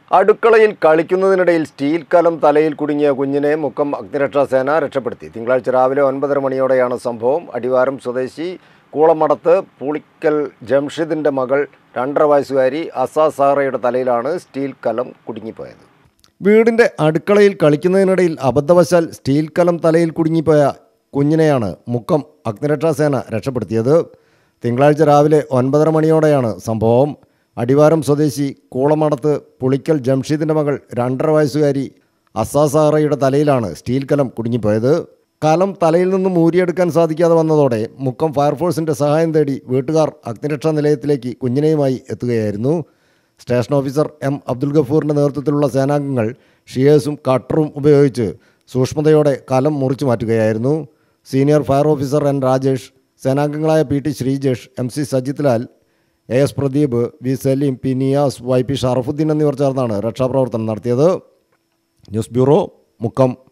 അടുക്കളയിൽ കളിക്കുന്നതിനിടയിൽ സ്റ്റീൽ കലം തലയിൽ കുടുങ്ങിയ കുഞ്ഞിനെ മുക്കം അഗ്നിരക്ഷാസേന രക്ഷപ്പെടുത്തി. തിങ്കളാഴ്ച രാവിലെ 9:30 മണിയോടെയാണ് സംഭവം. അടിവാരം സ്വദേശി കൂളമടത്ത് പുളിക്കൽ ജംഷിദിൻ്റെ മകൾ 2.5 വയസ്സുകാരി അസ സാറയുടെ തലയിലാണ് സ്റ്റീൽ കലം കുടുങ്ങിപ്പോയത്. വീടിൻ്റെ അടുക്കളയിൽ കളിക്കുന്നതിനിടയിൽ അബദ്ധവശാൽ സ്റ്റീൽ കലം തലയിൽ കുടുങ്ങിപ്പോയ കുഞ്ഞിനെയാണ് മുക്കം അഗ്നിരക്ഷാസേന രക്ഷപ്പെടുത്തിയത്. തിങ്കളാഴ്ച രാവിലെ 9:30 മണിയോടെയാണ് സംഭവം. അടിവാരം സ്വദേശി കൂളമടത്ത് പുളിക്കൽ ജംഷിദിൻ്റെ മകൾ 2.5 വയസ്സുകാരി അസാസാറയുടെ തലയിലാണ് സ്റ്റീൽ കലം കുടുങ്ങിപ്പോയത്. കലം തലയിൽ നിന്നും ഊരിയെടുക്കാൻ സാധിക്കാതെ വന്നതോടെ മുക്കം ഫയർഫോഴ്സിൻ്റെ സഹായം തേടി വീട്ടുകാർ അഗ്നിരക്ഷാ നിലയത്തിലേക്ക് കുഞ്ഞിനെയുമായി എത്തുകയായിരുന്നു. സ്റ്റേഷൻ ഓഫീസർ എം അബ്ദുൽ ഗഫൂറിൻ്റെ നേതൃത്വത്തിലുള്ള സേനാംഗങ്ങൾ ഷിയേഴ്സും കട്ടറും ഉപയോഗിച്ച് സൂക്ഷ്മതയോടെ കലം മുറിച്ചു മാറ്റുകയായിരുന്നു. Senior fire officer N Rajesh, സേനാംഗങ്ങളായ PT Sreejesh, MC Sajith Lal, AS Pradeep, V Saleem, P Niyas, YP Sharafuddin എന്നിവർ ചേർന്നാണ് രക്ഷാപ്രവർത്തനം നടത്തിയത്. News bureau, Mukkam.